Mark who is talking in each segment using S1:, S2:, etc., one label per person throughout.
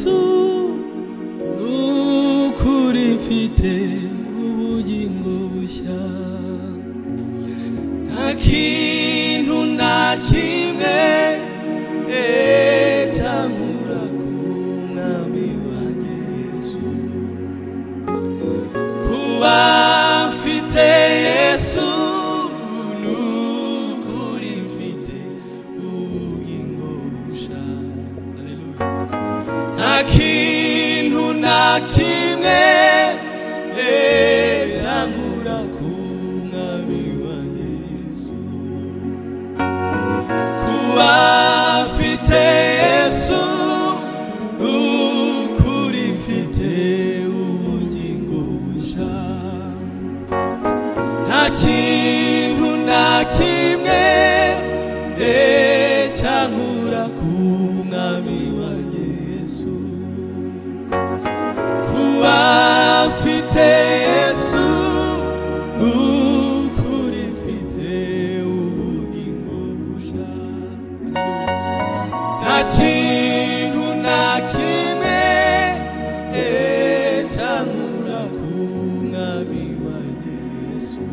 S1: Yesu nukuri mfite ubugingo bushya nta kintu na kimwe cyamura ku mwami wanjye Yesu kuba mfite Yesu nukuri mfite ubugingo bushya nta kintu na kimwe cyamura ku mwami wanjye Yesu kuba mfite Yesu nukuri mfite ubugingo bushya nta kintu na kimwe cyamura ku mwami wanjye Yesu kuba mfite Yesu nukuri mfite ubugingo bushya nta kintu na kimwe cyamura ku mwami wanjye Yesu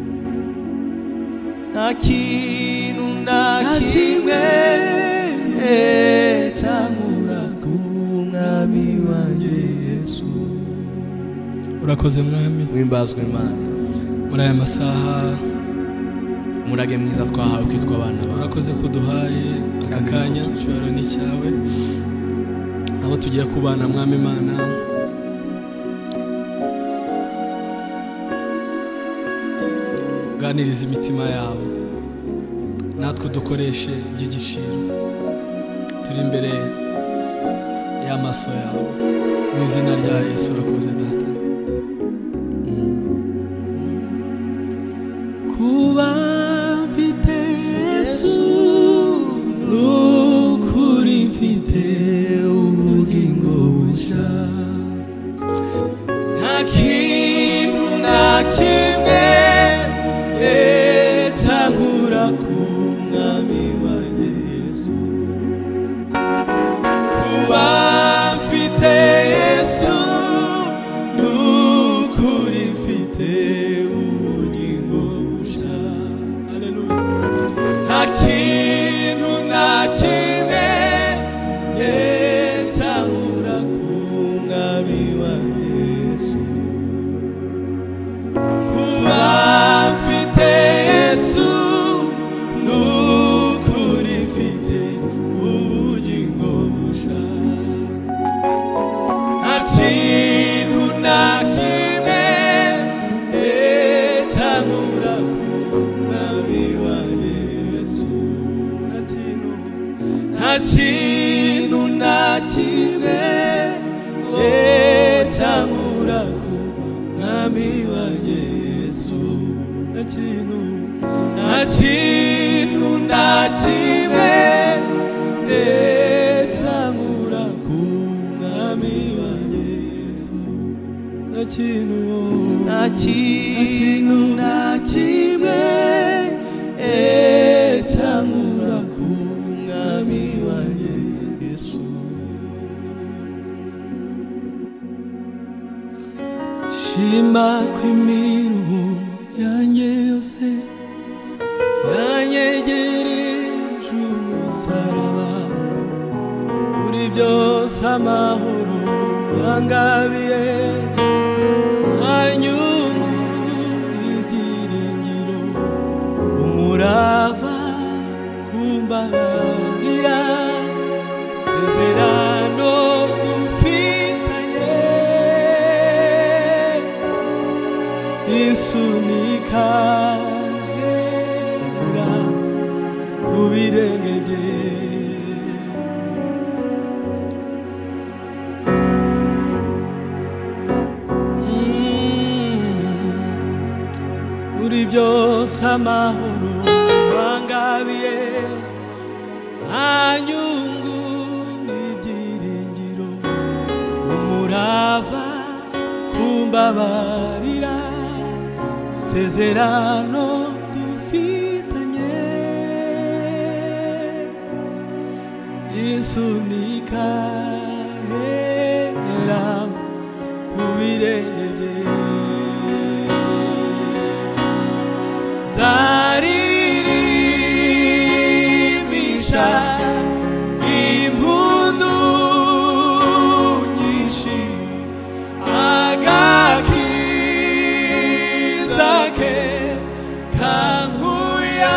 S1: nta kintu na kimwe cyamura ku mwami wanjye Yesu. Urakoze mwami,
S2: wimbazwe Imana
S1: muri aya masaha
S2: umurage mwiza twahawe kwitwa abana bawe.
S1: Urakoze kuduhaye aka kanya cyaro ni cyawe aho tugiye kubana mwami Imana ganiriza imitima yabo natwe dukoreshe iby'igiciro turi imbere y'amaso yawe mu izina rya Yesu. Urakoze data kuba mfite Yesu nukuri mfite ubugingo bushya nta kintu na kimwe cyamura ku mwami wanjye Yesu kuba mfite Yesu nukuri mfite ubugingo bushya haleluya nta kintu na kimwe cyamura ku mwami wanjye Yesu kuba mfite Yesu nukuri mfite ubugingo bushya nta kintu na kimwe cyamura ku mwami wanjye Yesu nta kintu na kimwe cyamura ku mwami wanjye Yesu nta kintu na kimwe cyamura ku mwami wanjye Yesu nta kintu na kimwe cyamura ku mwami wanjye Yesu. Shima kw'imiruho yanjye yose yanyegereje umusaraba muri byose amahoro wangabiye anyungura ibyiringiro umurava kumbabarira sezerano dufitanye insunika ku birenge bye muri byose amahoro wangabiye anyungura ibyiringiro umurava kumbabarira sezerano dufitanye insunika birenge bye zaririmpisha impundu nyinshi agakiza ke kankuya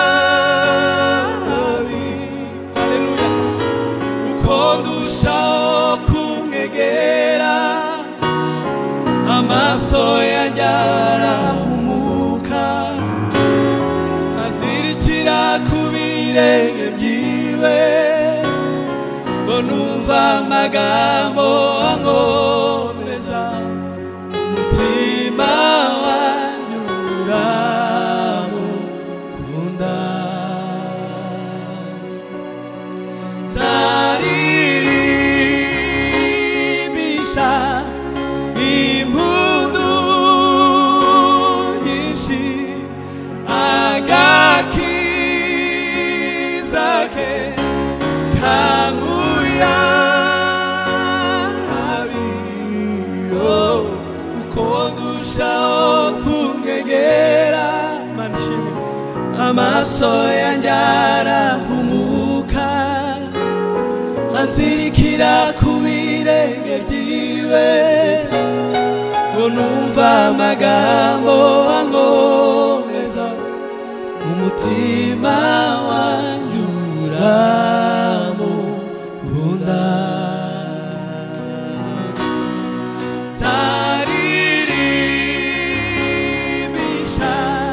S1: amaso yanjye arahumuka azirikira ku birenge byiwe ngo numva amagambo angomeza umutima wanjye uramukunda zaririmpisha impundu nyinshi agakiza ke kankuya habiyo uko ndushaho kumwegera manishime amaso yanjye arahumuka azirikira ku birenge byiwe ngo numva amagambo angomeza umutima wanjye uramukunda zaririmpisha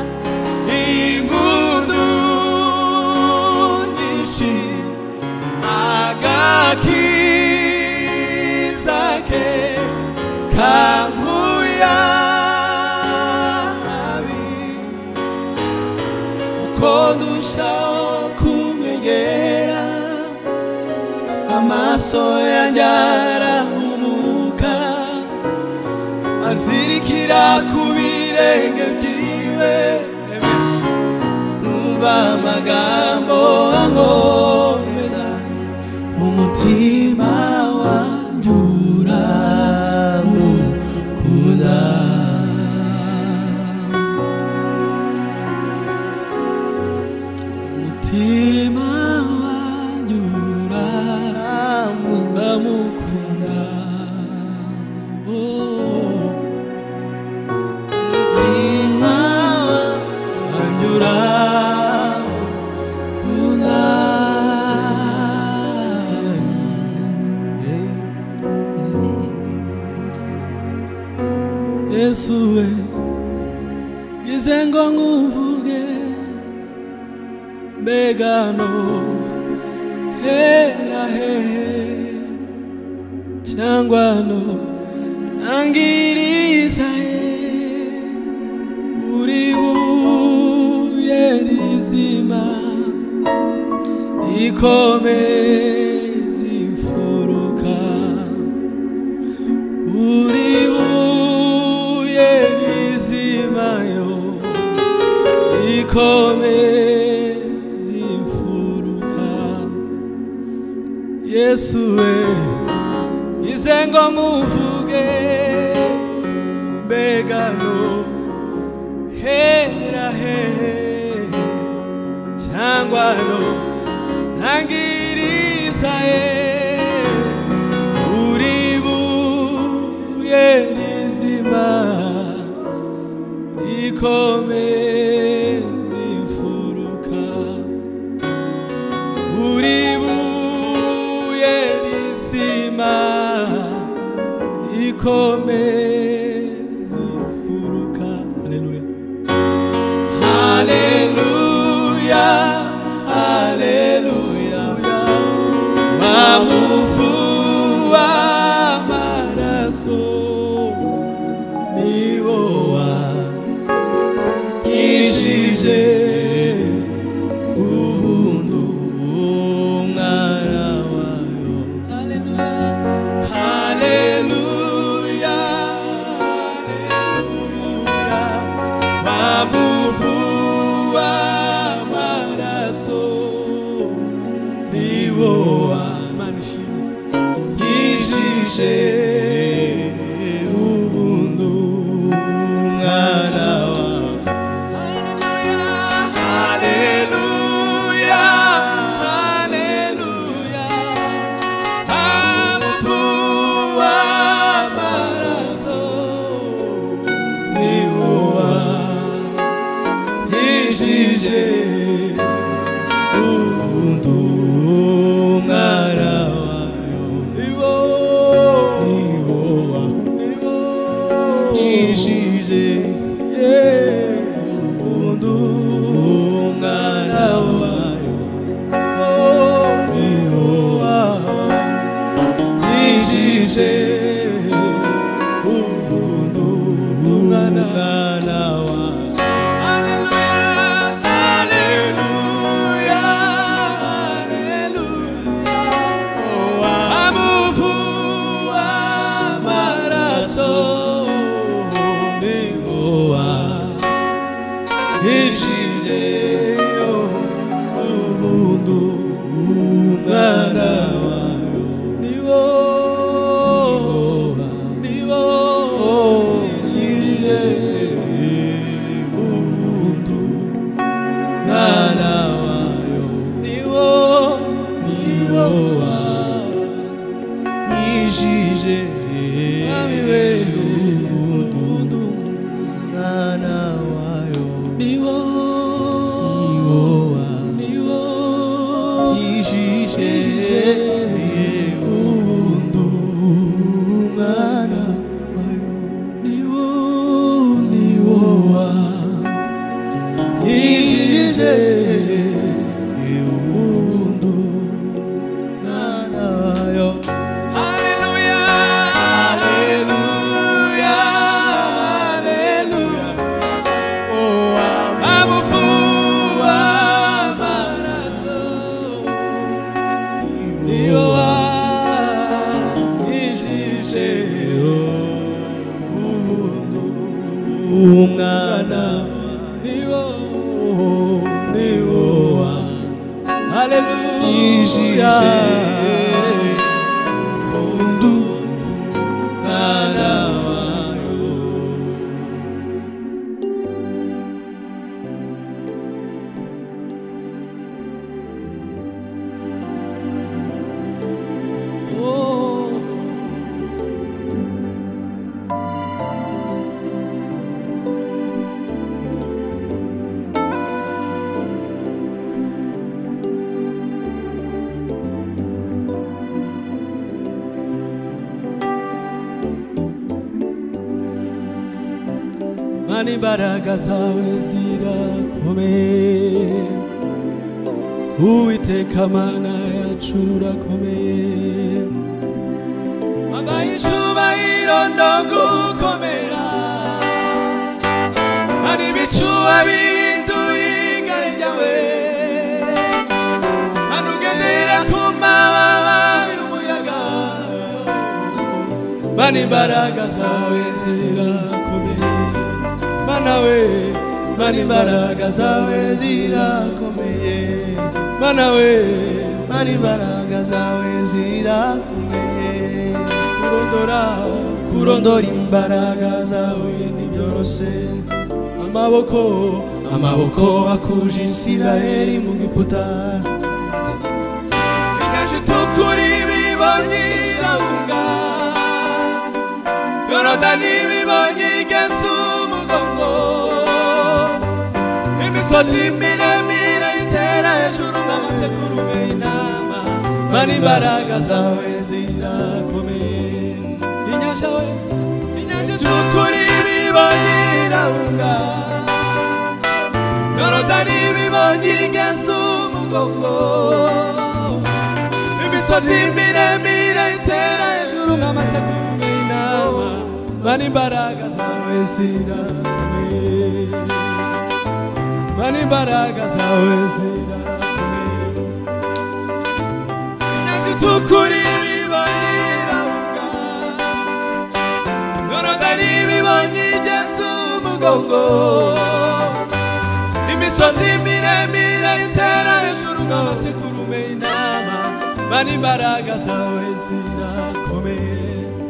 S1: impundu nyinshi agakiza ke kankuya uko ndushaho kumwegera amaso yanjye arahumuka azirikira ku birenge byiwe numva amagambo angomeza umutima wanjye uramukunda umutima wanjye uramukunda umutima wanjye uramukunda Yesu we ize ngo nkuvuge mbega no hera hehe cyangwa no angiriza uri buye rizima ikomeza imfuruka uri buye rizima yo ikomeza imfuruka Yesu we ize ngo nkuvuge mbega no hera hehe cyangwa no ntangiriza uri buye rizima ikomeza imfuruka uri buye rizima ikomeza imfuruka haleluya haleluya haleluya wamufu w'amaraso niwo wanyishije ubuntu umwana wayo haleluya haleluya haleluya wamufu w'amaraso niwo wanyishije ubuntu
S2: yishije ubuntu umwana wayo yishije ubuntu umwana wayo.
S1: Mani imbaraga zawe zirakomeye, Uwiteka Mana yacu urakomeye, wampaye icyubahiro no gukomera, Mani ibicu wabihinduye igare ryawe, Mani ugendera ku mababa y'umuyaga, Mani imbaraga zawe zirakomeye, Mana we, Mani imbaraga zawe zirakomeye, Mana we, Mani imbaraga zawe zirakomeye, kurondora imbaraga zawe ntibyoroshe, amaboko akuje Isiraheli mu Giputa, inyanja itukura ibibonye irahunga, Yorodani ibibonye igeze umugongo, imisozi miremire itera hejuru nk'amasekurume y'intama, Mani imbaraga zawe zirakomeye, inyanja itukura ibibonye irahunga, Yorodani ibibonye igeze umugongo, imisozi miremire itera hejuru nk'amasekurume y'intama, Mani imbaraga zawe zirakomeye, Mani imbaraga zawe zirakomeye, inyanja itukura ibibonye irahunga, Yorodani ibibonye igeze umugongo, imisozi miremire itera hejuru nk'amasekurume y'intama, Mani imbaraga zawe zirakomeye,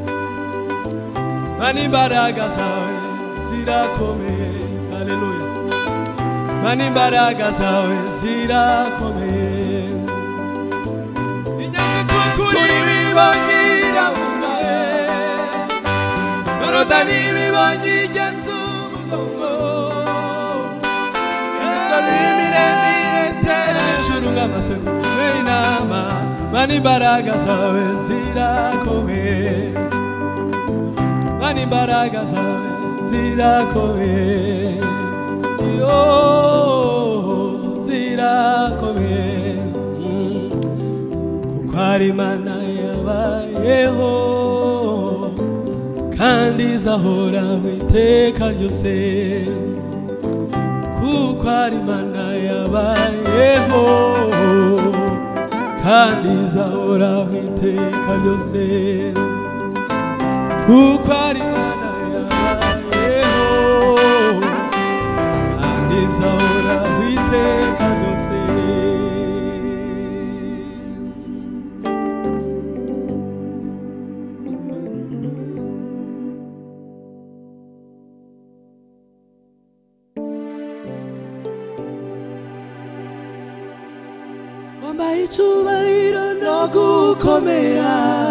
S1: Mani imbaraga zawe zirakomeye, haleluya, Mani imbaraga zawe zirakomeye, inyanja itukura ibibonye irahunga, Yorodani ibibonye igeze umugongo, imisozi miremire itera hejuru nk'amasekurume y'intama, Mani imbaraga zawe zirakomeye, Mani imbaraga zawe zirakomeye, yo zirakomeye, kuko ari Imana yabayeho kandi izahoraho iteka ryose, kuko ari Imana yabayeho kandi izahoraho iteka ryose, kuko ari Imana yabayeho kandi izahoraho iteka ryose. Wambaye icyubahiro no gukomera,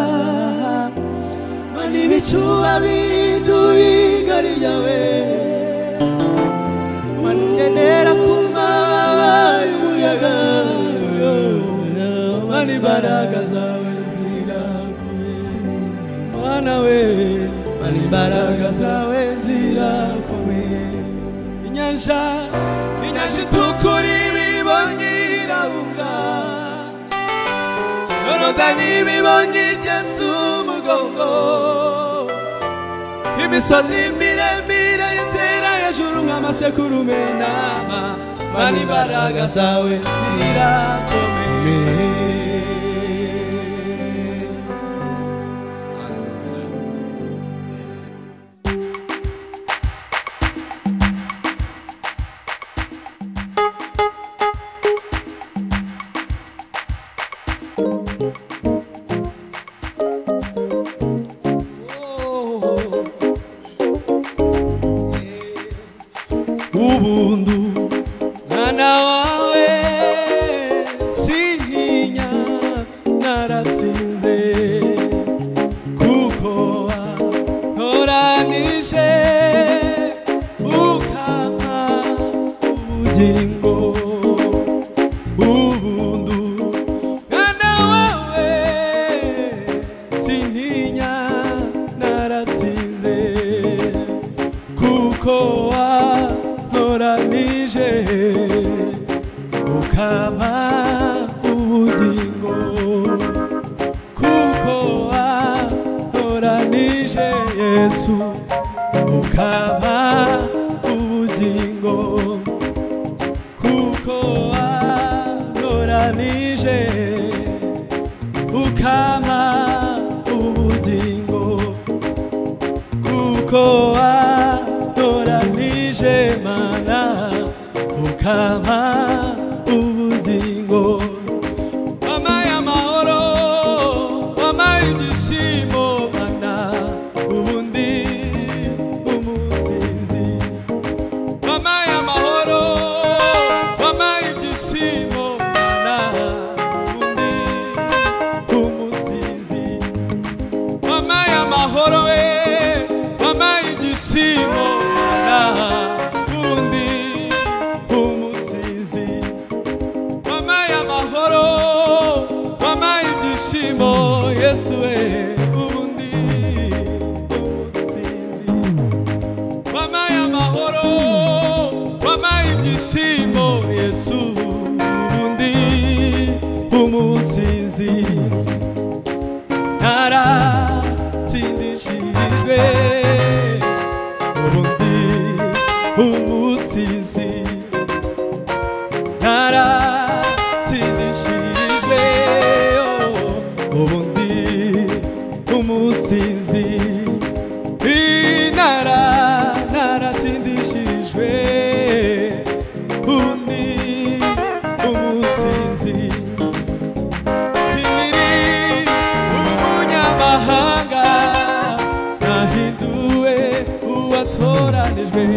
S1: mani ibicuba biduhigari ryawe, manenera ku mababa y'umuyaga, mani imbaraga zawe zirakomeye, Mana we, mani imbaraga zawe zirakomeye. Inyanja itukura ibibonye irahunga, Yorodani ibibonye igeze umugongo, imisozi miremire itera hejuru nk'amasekurume n'ama, Mana imbaraga zawe zirakomeye. Ubundu mwana wawe sintinya, naratsinze kuko wantoranije ukampa ubugingo. Ubundu mwana wawe sintinya, naratsinze kuko wantoranije ukampa ubugingo, kuko wantoranije Yesu ukampa ubugingo, kuko wantoranije ukampa ubugingo, kuko wantoranije Mana ukampa ubugingo. Wampaye amahoro, wampaye ibyishimo Mana, ubundi umusinzi. Wampaye amahoro, wampaye ibyishimo Mana, ubundi umusinzi. Wampaye amahoro we, wampaye ibyishimo Mana, ubundi umusinzi. Wampaye amahoro, wampaye ibyishimo Yesu we, ubundi umusinzi. Wampaye amahoro, wampaye ibyishimo Yesu, ubundi umusinzi. Naratsindishijwe ubundi umusinzi, naratsindishijwe ubundi umusinzi. Naratsindishijwe ubundi umusinzi. Sinkiri umunyamahanga, nahinduwe uwatoranijwe.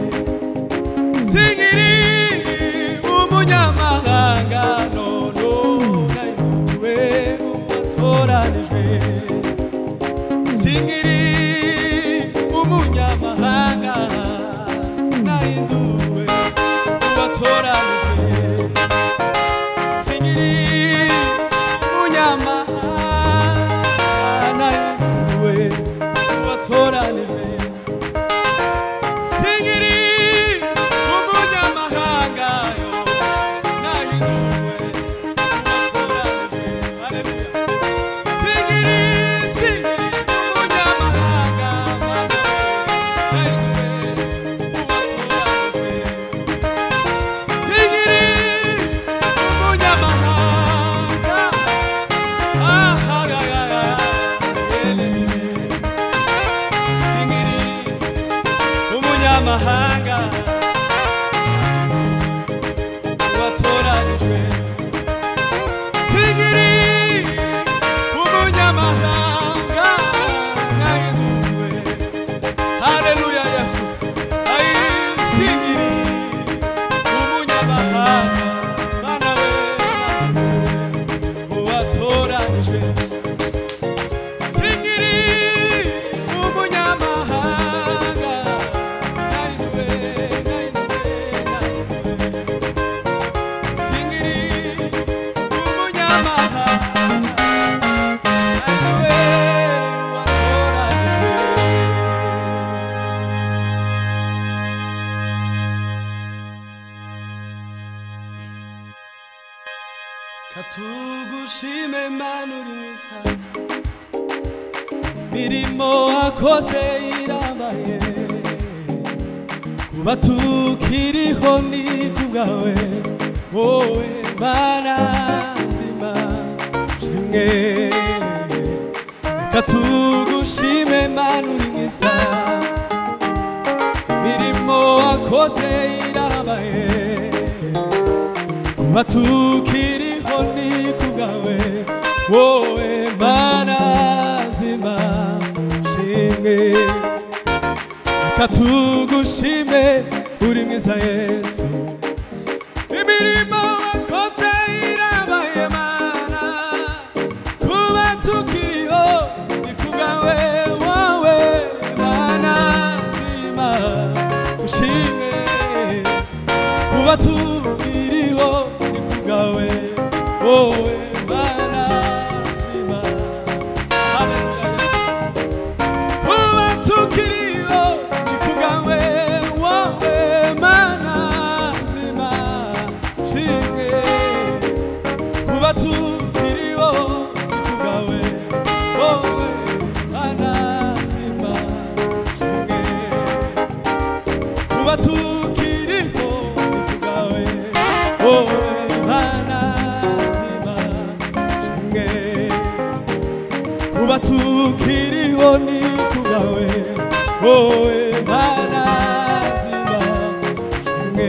S1: Sinkiri umunyamahanga, none nahinduwe uwatoranijwe. Sinkiri umunyamahanga, nahinduwe uwatoranijwe. Sinkiri umunyamahanga, nahinduwe uwatoranijwe. umunyamahanga watoranijwe singiri umunyamahanga nahinduwe haleluya Yesu ai singiri umunyamahanga bana we watoranijwe singiri umunyamahanga nahinduwe singiri umunyamahanga katugushime Mana uri mwiza imirimo wakoze irambaye kuba tukiriho ni kubwawe wowe Mana nzima shimwe katugushime Mana uri mwiza imirimo wakoze irambaye kuba tukiriho ni kubwawe wowe Mana nzima shimwe katugushime uri mwiza Yesu imirimo wakoze irabaye Mana kuba tukiriho ni kubwawe wowe Mana nzima ushimwe kuba tukiriho ni kubwawe wowe Mana nzima haleluya Yesu kuba tukiriho ni kubwawe wowe Mana nzima shimwe kuba tukiriho ni kubwawe wowe Mana nzima shimwe kuba tukiriho ni kubwawe wowe Mana nzima shimwe kuba tukiriho ni kubwawe wowe Mana nzima shimwe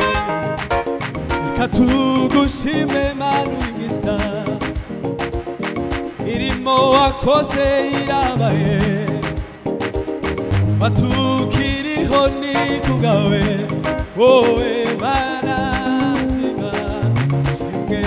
S1: katugushime Mana uri mwiza irimo wakoze irabaye kuba tukiriho ni kubwawe wowe Mana nzima shimwe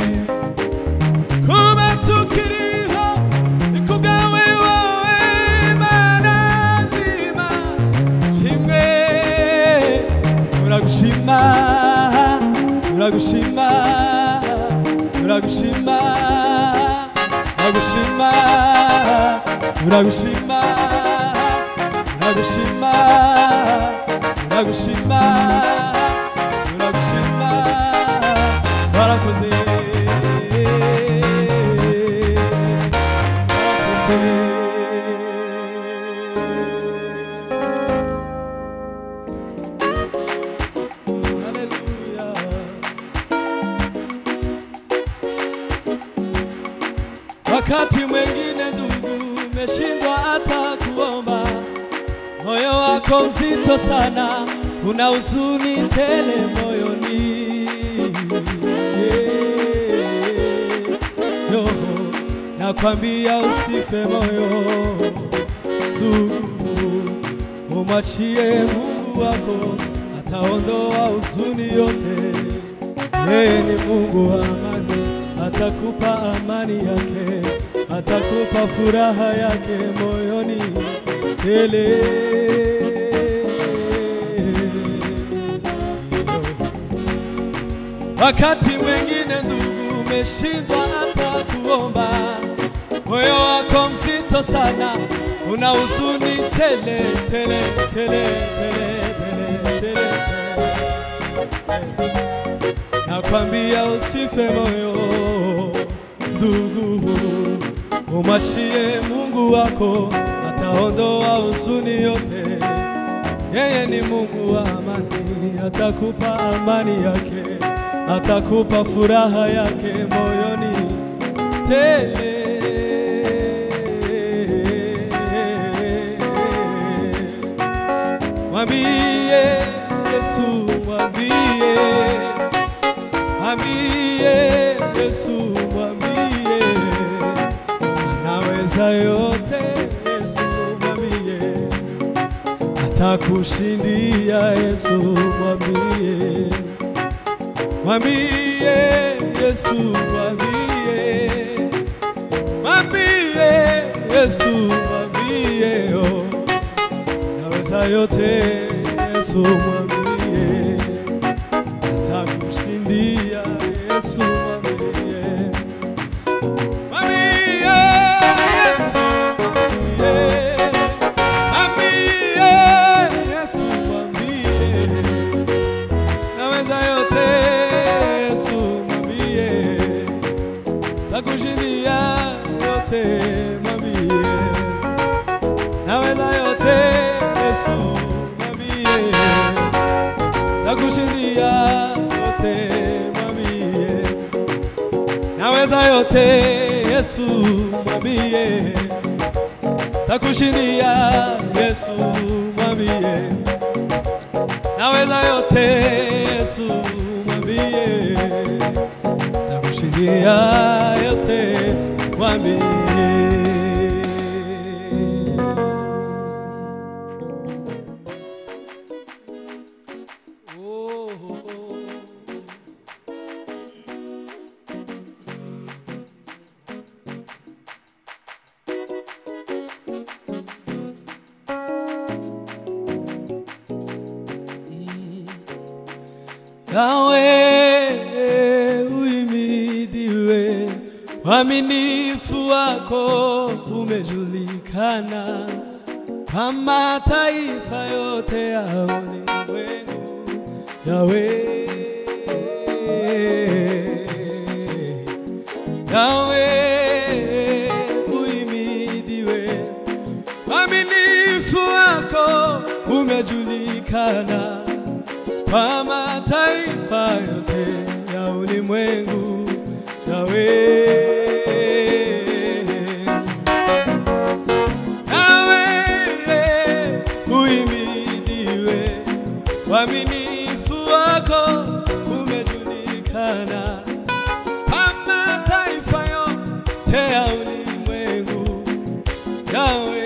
S1: kuba tukiriho ni kubwawe wowe Mana nzima shimwe uragushima uragushima uragushima uragushima uragushima uragushima uragushima uragushima warakoze haleluya wakati mwengine ndugu umeshindwa hata kuomba moyo wako mzito sana una huzuni tele moyoni yo nakwambia usife moyo ndugu umwachie Mungu wako ataondoa huzuni yote yeye ni Mungu wa amani atakupa amani yake atakupa furaha yake moyoni tele wakati mwengine ndugu umeshindwa hata kuomba moyo wako mzito sana una huzuni tele tele tele tele tele tele nakwambia usife moyo ndugu umwachie Mungu wako ataondoa huzuni yote yeye ni Mungu wa amani atakupa amani yake atakupa furaha yake moyoni tele mwambie Yesu, mwambie, mwambie Yesu, mwambie anaweza yote. Yesu mwambie atakushindia. Yesu mwambie, mwambie Yesu, mwambie, mwambie Yesu, mwambie oh, naweza yote. Yesu mwambie atakushindia. Yesu mwambie, mwambie Yesu, mwambie, mwambie Yesu, mwambie naweza yote. Yesu mwambie atakushindia yote. Mwambie naweza yote. Yesu mwambie atakushindia yote. Mwambie naweza yote. Yesu mwambie atakushindia. Yesu mwambie naweza yote. Yesu mwambie atakushindia yote. Mwambie Yahweh uhimidiwe, uaminifu wako umejulikana kwa mataifa yote ya ulimwengu. Yahweh, Yahweh uhimidiwe, uaminifu wako umejulikana kwa mataifa yote ya ulimwengu. Yahweh, Yahweh uhimidiwe, uaminifu wako umejulikana kwa mataifa yote ya ulimwengu. Yahweh,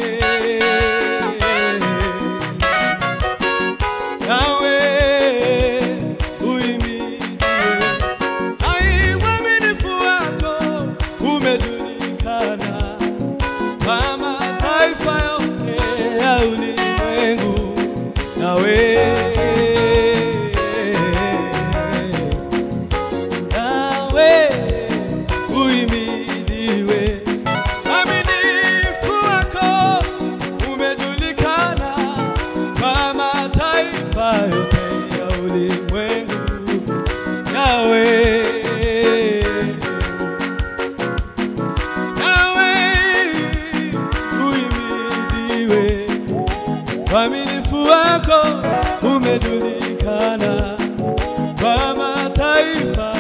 S1: uaminifu wako umejulikana kwa mataifa